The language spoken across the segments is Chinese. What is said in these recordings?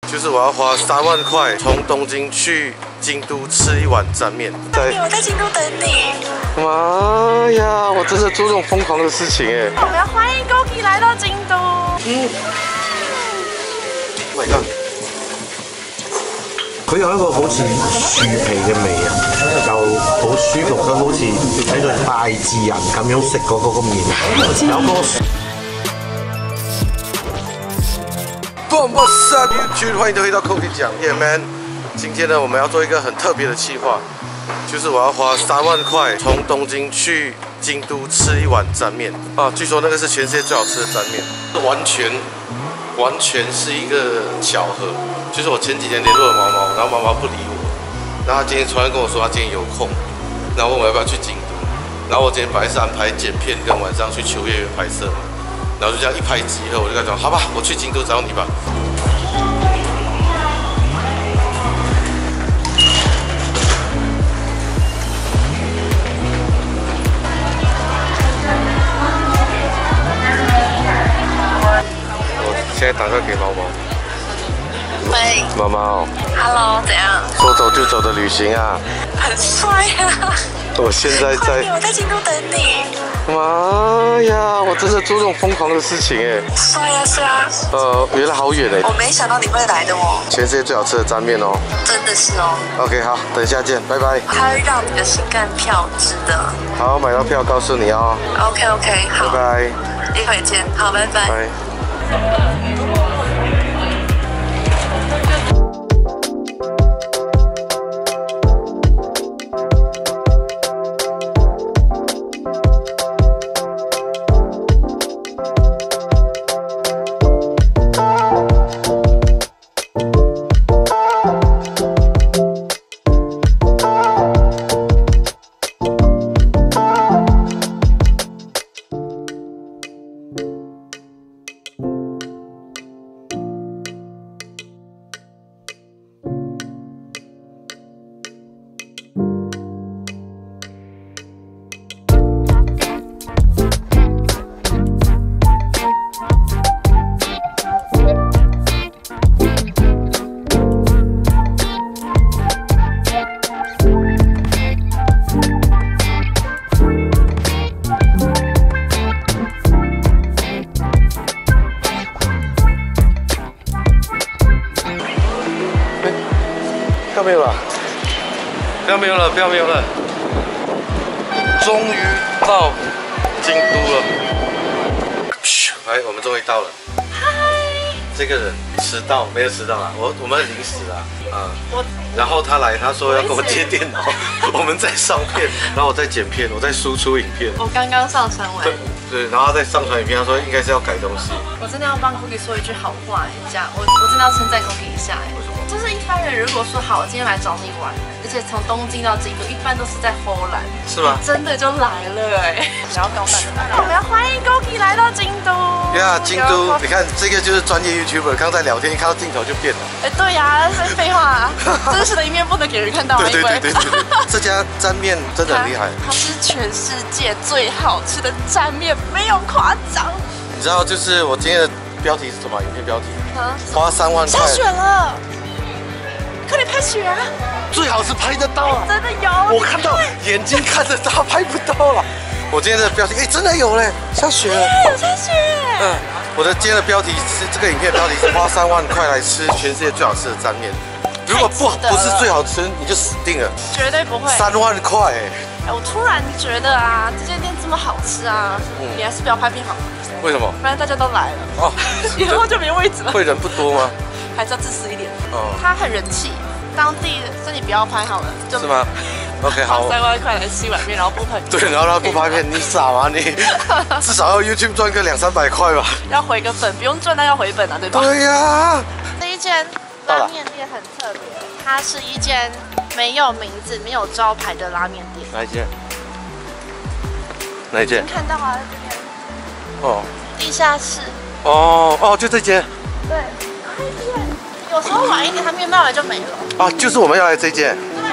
就是我要花3万块从东京去京都吃一碗沾面。 我在京都等你。 妈呀，我真的做这种疯狂的事情哎！ 我们要欢迎 Goki 来到京都。 Oh my god！ 佢有一個好似樹皮嘅味啊，又好舒服，佢好似喺度大自然咁樣食嗰個麵，有個。What's up YouTube？ 欢迎回到 Goki 讲，Yeah man！ 今天呢，我们要做一个很特别的企划，就是我要花3万块从东京去京都吃一碗沾面啊！据说那个是全世界最好吃的沾面，完全是一个巧合。就是我前几天联络了毛毛，然后毛毛不理我，然后他今天突然跟我说他今天有空，然后问我要不要去京都，然后我今天本来是安排剪片跟晚上去秋叶原拍摄嘛，然后就这样一拍即合，我就跟他讲好吧，我去京都找你吧。我现在打电话给毛毛。 喂， 毛毛 ，Hello， 怎样？ 说走就走的旅行啊， 很帅啊！ 我现在我在京都等你。 妈呀，我真的做这种疯狂的事情哎！ 帅啊，是啊。 原来好远哎！ 我没想到你会来的哦。 全世界最好吃的沾面哦。 真的是哦。 OK， 好，等一下见，拜拜。 它会让你的心肝跳，值得。 好，买到票告诉你哦。 OK， 好。 拜拜。 一会见，好，拜拜。 拜。票没有了，票没有了，终于到京都了。来，我们终于到了。 嗨， 这个人迟到没有迟到啦，我们很临时啦，然后他来，他说要跟我借电脑，我们在上片，然后我在剪片，我在输出影片。 我刚刚上传完。 对，然后他在上传影片，他说应该是要改东西。 我真的要帮 Goki 说一句好话，我真的要称赞 Goki 一下为什么？就是一般人如果说好，我今天来找你玩，而且从东京到京都，一般都是在荷兰， 是吗？ 真的就来了哎！然后告诉大家，我们要欢迎 Goki 来到京都。 呀，京都，你看这个就是专业 YouTuber， 刚在聊天，一看到镜头就变了。 哎，对呀，所以废话，真实的一面不能给人看到啊，因为这家沾面真的很厉害， 它是全世界最好吃的沾面，没有夸张。 你知道，就是我今天的标题是什么？影片标题？花3万块。 下雪了。快点拍雪啊！ 最好是拍得到啊！ 真的有， 我看到眼睛看得到，拍不到了。我今天的标题，真的有嘞，下雪了， 有下雪。 我的今天的标题是这个影片标题是花3万块来吃全世界最好吃的沾面。如果不是最好吃，你就死定了。绝对不会。3万块哎！ 我突然觉得啊，这间店这么好吃啊，你还是不要拍片好了。 为什么？ 不然大家都来了哦，以后就没位置了。 会人不多吗？ 还是要自私一点。它很人气，当地所以你不要拍好了， 是吗 ？OK， 好。 花3万块来吃碗面，然后不拍。 对，然后他不拍片，你傻吗你？至少要 YouTube 赚个200-300块吧。 要回个本，不用赚，但要回本啊，对吧？ 对呀。 这一间拉面店很特别，它是一间没有名字、没有招牌的拉面店。 哪一间？哪一间？ 看到啊，这边。 哦。 地下室。 哦，就这间。 对。有时候晚一点，它面卖完就没了。 啊，就是我们要来这间。 对。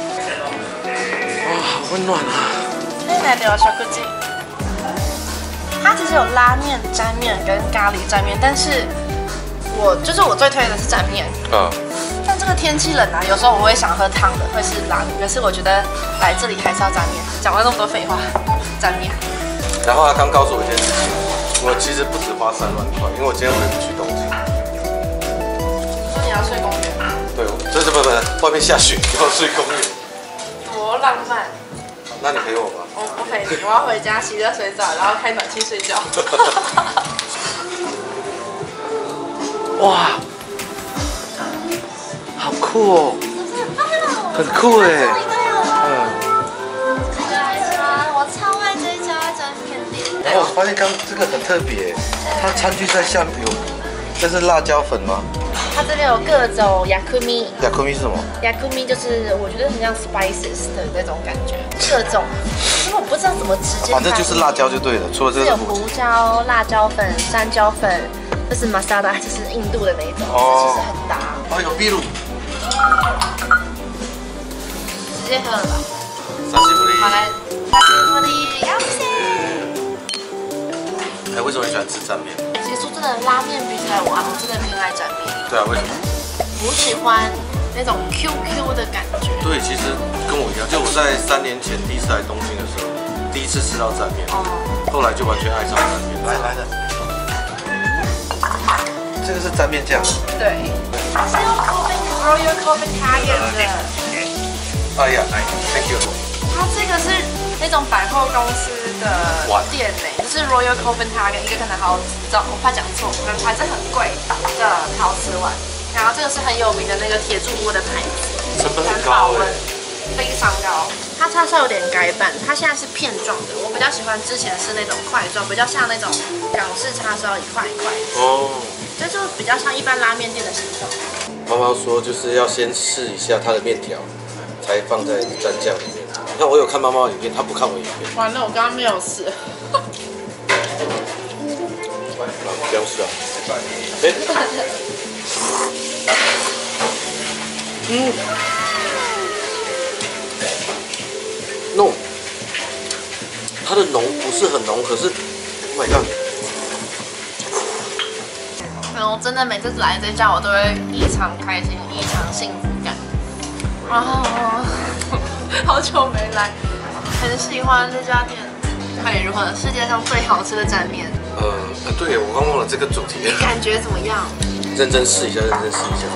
哇，好温暖啊！ 可以来聊小哥姐。 它其实有拉面、沾面跟咖喱沾面，但是我最推的是沾面。但这个天气冷啊，有时候我会想喝汤的，会是拉面。可是我觉得来这里还是要沾面。讲了那么多废话，沾面。 然后他刚告诉我一件事情，我其实不止花3万块，因为我今天回不去东京。 说你要睡公园？ 对，这是不，外面下雪，要睡公园。 多浪漫。 那你陪我吧。 我不陪你，我要回家洗热水澡，然后开暖气睡觉。 哇，好酷哦，很酷哎。 我超爱这家沾面店。 然后我发现刚这个很特别，它餐具在下面有，这是辣椒粉吗？ 它这边有各种yakumi。 yakumi 是什么 ？yakumi 就是我觉得很像 spices 的那种感觉，各种。因为我不知道怎么直接。 反正就是辣椒就对了，除了这个。 有胡椒、辣椒粉、山椒粉，这是 masala， 就是印度的那一种，其实很搭。 哦，有秘鲁。 直接喝了吧。 沙西布利。 好来，沙西布利，要谢。 哎，为什么你喜欢吃沾面？ 其实说真的，拉面比起来，我真的偏爱沾面。 对啊，为什么？ 我喜欢那种 QQ 的感觉。 对，其实跟我一样，就我在3年前第一次来东京的时候，第一次吃到沾面，后来就完全爱上沾面。来的，这个是沾面酱。对， 是用 Royal Copenhagen 的。 哎呀，Thank you。 它这个是那种百货公司的店呢，就是 Royal Copenhagen， 一个可能好我怕讲错，还是很贵的陶瓷碗。然后这个是很有名的那个铁柱锅的牌子， 成本很高哎， 非常高。它叉烧有点改版，它现在是片状的，我比较喜欢之前是那种块状，比较像那种港式叉烧一块一块。哦，这就比较像一般拉面店的形状。 妈妈说就是要先试一下它的面条，才放在蘸酱里面。你看我有看妈妈的影片，她不看我影片。 完了，我刚刚没有试。 不要试啊！浓，它的浓不是很浓，可是 ，Oh my god！ 我真的每次来这家，我都会异常开心，异常幸福感。然后，好久没来，很喜欢这家店。快点，如何？世界上最好吃的沾面。 对，我刚忘了这个主题。 你感觉怎么样？ 认真试一下，认真试一下。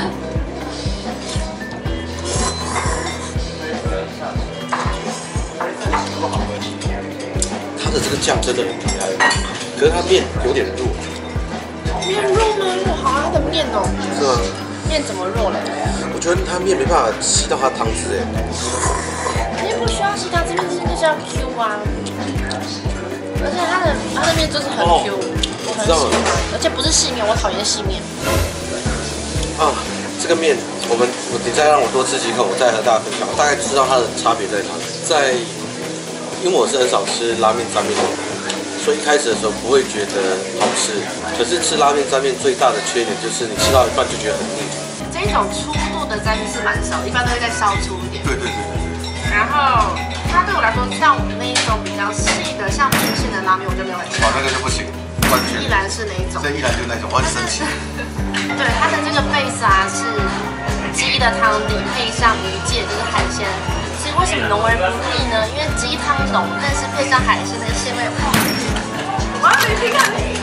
它的这个酱真的很厉害，可是它面有点弱。 面弱吗？我好爱它的面哦。 是吗？ 面怎么弱了？ 我觉得它面没办法吸到它汤汁哎。 面不需要吸汤汁，面就是要 Q 啊。而且它的面就是很 Q，我很喜欢，而且不是细面，我讨厌细面。 啊，这个面你再让我多吃几口，我再和大家分享，我大概知道它的差别在哪里。因为我是很少吃拉面沾面的人，所以一开始的时候不会觉得好吃。可是吃拉面沾面最大的缺点就是你吃到一半就觉得很腻。 这种粗度的沾面是蛮少，一般都会再稍粗一点。 对。 然后它对我来说，像我们那一种比较细的，像面线的拉面，我就没有很喜欢。 那个就不行，完全。 一兰是哪一种？ 这一兰就那种，我很生气。 对，它的这个 base 啊是鸡的汤底配上鱼介，就是海鲜。其实为什么浓而不腻呢？因为鸡汤浓，但是配上海鲜那个鲜味，哇！我要你听看你。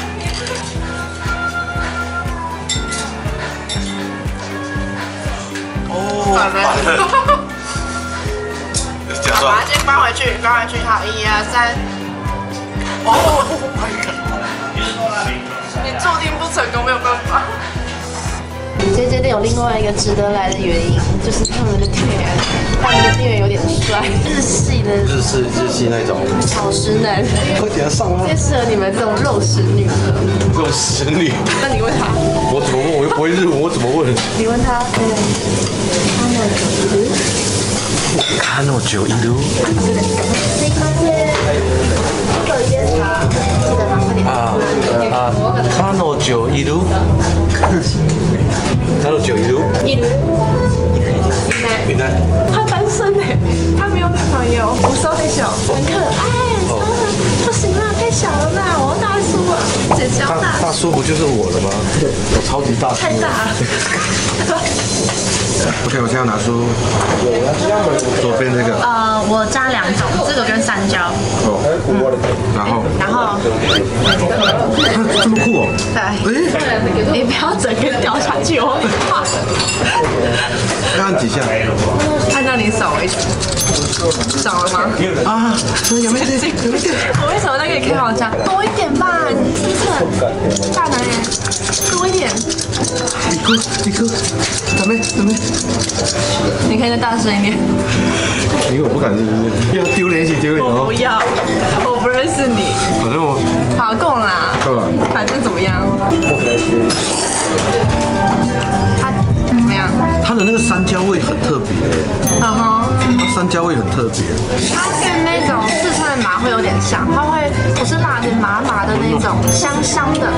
哦，反了。 把它先关回去，好，1、2、3。哦，你注定不成功，没有办法。这间店有另外一个值得来的原因，就是他们的店员有点帅，日系那种草食男， 快点上啊！ 最适合你们这种肉食女的。 肉食女？ 那你问他， 我怎么问？我又不会日文，我怎么问？ 你问他， 彼女いる？いない。 他单身哎，他没有女朋友，50岁小，很可爱，不行啦，太小了啦，我大叔啊，姐姐大叔不就是我了吗？我超级大叔。 太大了。 OK， 我现在拿出左边这个。 我加2种，这个跟山椒。 哦，然后这么酷哦。 对。你不要整个掉下去，我会怕。 要按几下？ 按照你手为准。少了吗？ 啊，有没有点？ 我为什么在跟你开玩笑？多一点吧，你是不是很大男人？多一点。 你哭，准备。 你可以再大声一点。 因为我不敢，要丢脸起丢脸哦。 我不要，我不认识你。 反正我好，够了啦。 够了。 反正怎么样？它怎么样？ 它的那个山椒味很特别。它山椒味很特别。 它跟那种四川的麻会有点像，它会不是辣的麻麻的那种，香香的。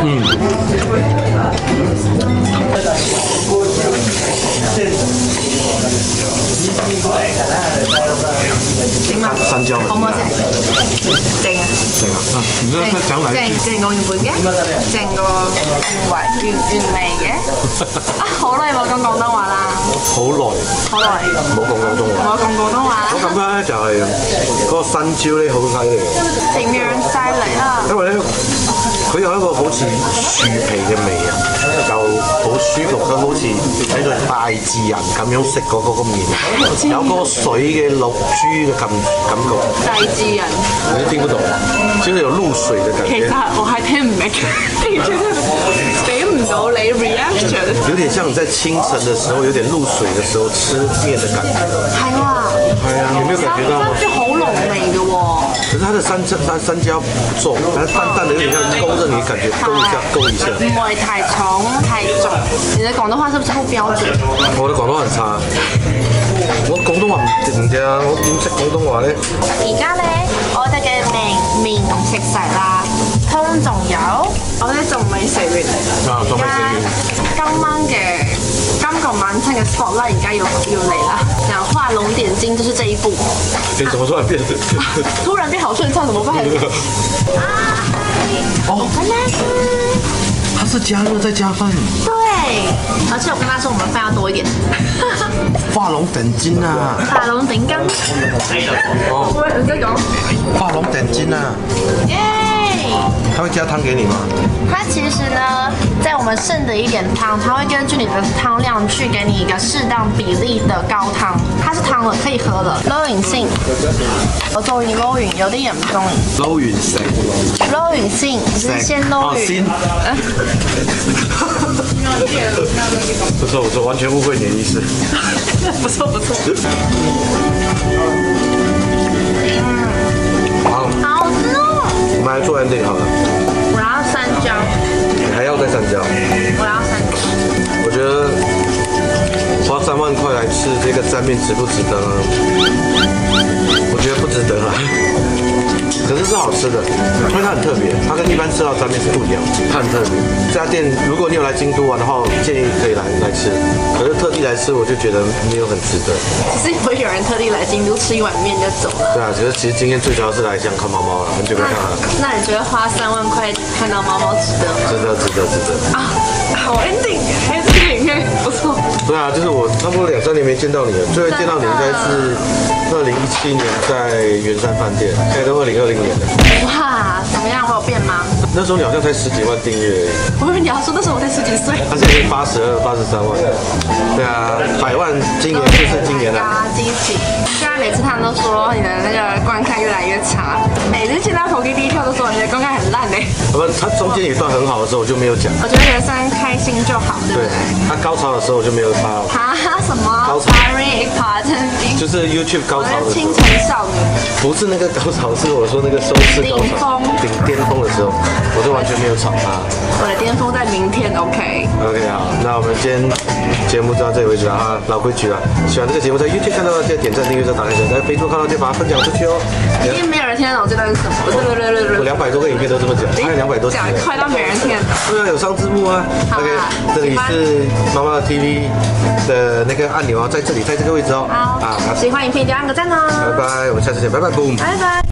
行嗎？ 山椒好唔好食？正啊！ 你知道佢講嚟？ 正個原本嘅，正個原味嘅。好耐冇講廣東話啦。 好耐。冇講廣東話。 冇講廣東話。 我感覺咧就係嗰個山椒咧好犀利。 點樣犀利啊？ 因為咧，佢有一個好似樹皮嘅味啊，就好舒服，咁好似喺度大自然咁樣食嗰個麵，有個水嘅露珠嘅感覺。 大自然。 你聽不懂，就是有露水的感覺。 其實我係聽唔明，俾唔到你 reaction。 有點像你在清晨的時候，有點露水的時候吃麵的感覺。 係啊。係啊， 有沒有感覺到？ 山椒好濃味嘅喎。 可是它的山椒不重，它淡淡的，有點像勾着你，感覺勾一下。 唔會太重太重。你的廣東話是不是不標準？ 我的廣東話很差。我廣東話唔正啊，我點識廣東話咧？ 而家咧，我哋嘅麵食晒啦，湯仲有，我哋仲未食完。 仲未食完。 今個晚餐嘅 spot 啦，而家要嚟啦。然後畫龍點睛就是這一步。 你怎麼突然變？ 突然變好順暢，怎麼辦？ 哦，它是加熱再加飯。 對，而且我跟他說我們飯要多一點。 畫龍點睛啊！ 畫龍點睛。哦，喂，你在講？ 畫龍點睛啊！ 耶！ 他會加湯給你嗎？ 它其實呢，在我們剩的一點湯，它會根據你的湯量去給你一個適當比例的高湯。它是湯了，可以喝了。撈完先，我中意撈完，有啲人唔中意。 撈完食。 撈完先，是先撈完。 先。不錯，我完全誤會你的意思。 不錯。 好吃哦！我們來做 ending 好了。 我要山椒。 你還要再山椒？ 我要山椒。 我覺得花3萬塊來吃這個沾麵值不值得呢？我覺得不值得啦。可是是好吃的，因為它很特別，它跟一般吃到沾麵是不一樣，它很特別。這家店如果你有來京都玩的話，建議可以來吃。可是特地來吃，我就覺得沒有很值得。 只是不會有人特地來京都吃一碗麵就走了。 對啊，其實今天最主要是來想看貓貓了，很久沒看了。 那你覺得花3萬塊看到貓貓值得嗎？ 值得。 啊，好 ending，這個影片不錯。 對啊，就是我差不多2-3年沒見到你了，最後見到你應該是2017年在圓山飯店，現在都2020年了。 哇，怎麼樣？我有變嗎？ 那時候你好像才10幾萬訂閱而已。 我以為你要說那時候我才10幾歲。 他現在82、83萬。對啊，100萬今年就是今年了。 激起！雖然每次他們都說你的那個觀看越來越差，每次見到頭第一票都說你的觀看很爛嘞。 不，他中間有一段很好的時候我就沒有講。 我覺得人生開心就好，對不對？ 他高潮的時候我就沒有發。 哈？什麼？ 高潮 ？Very important。 就是 YouTube 高潮的時候。 清晨少女。 不是那個高潮，是我說那個收視高潮。巔峰的時候，我就完全沒有吵他。 我的巔峰在明天 ，OK。OK 好，那我們今天節目就到這裡為止了哈，老規矩了。喜歡這個節目在 YouTube 看到的，記得點讚、訂閱、再打開小鈴鐺；在 Facebook 看到，記得把它分享出去哦。 因為沒有人聽得懂這段是什麼。 我200多個影片都這麼講，還有200多集。 講快到沒人聽得懂。 對啊，有上字幕啊。OK，這裡是媽媽的 TV 的那個按鈕啊，在這裡，在這個位置哦。 好，喜歡影片就按個讚哦。 拜拜，我們下次見，拜拜，boom。 拜拜。